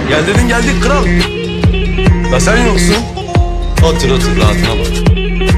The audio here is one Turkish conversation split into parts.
Gel dedin geldik kral. La sen yoksun. Otur otur rahatına bak.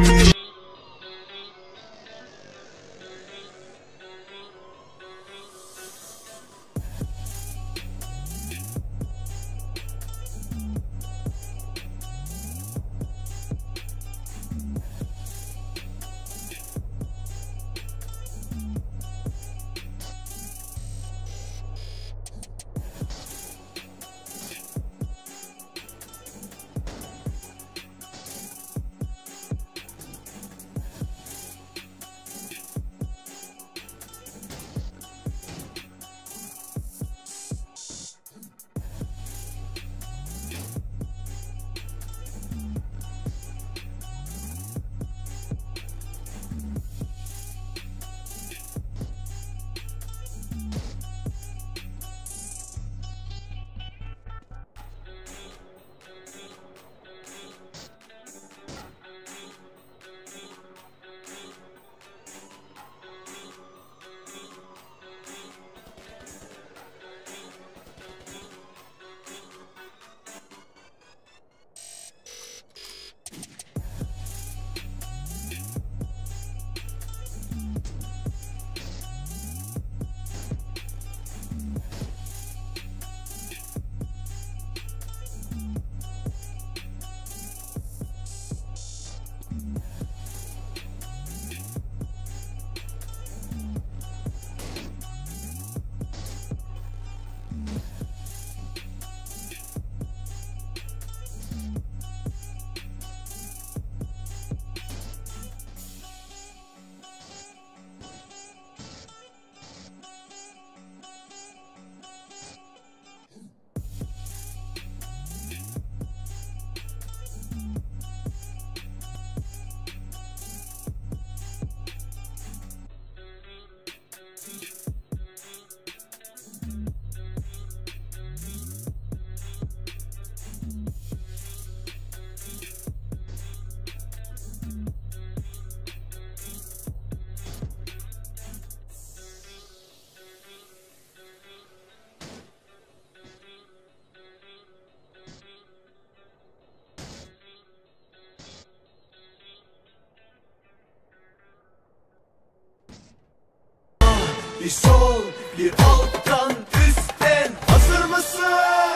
Bir sol, bir alttan, üstten. Hazır mısın?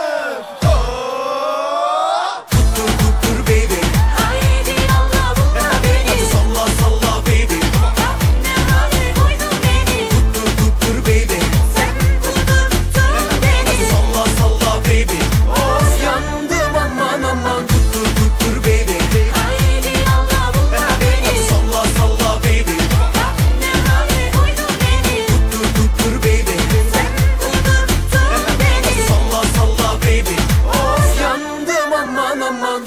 Tuttur tuttur baby. Haydi yolla bununla beni. Hadi salla salla baby. Ne hale koydun beni. Tuttur tuttur baby. Sen kudurttun beni. Hadi salla salla baby. Of yandım aman aman. Tuttur tuttur baby. Haydi yolla bununla beni. Hadi salla salla baby. Ne hale koydun beni. Tuttur tuttur baby. Sen kudurttun beni. Hadi salla salla baby. Of yandım aman aman.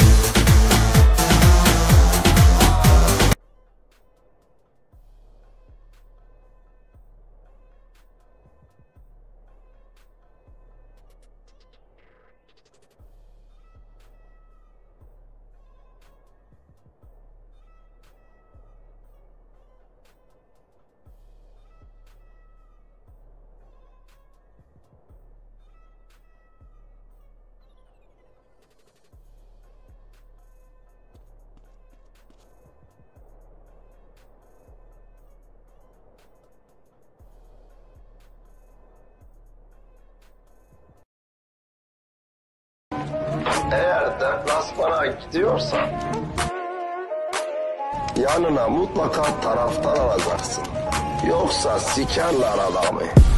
Eğer deplasmana gidiyorsan yanına mutlaka taraftar alacaksın. Yoksa sikerler adamı.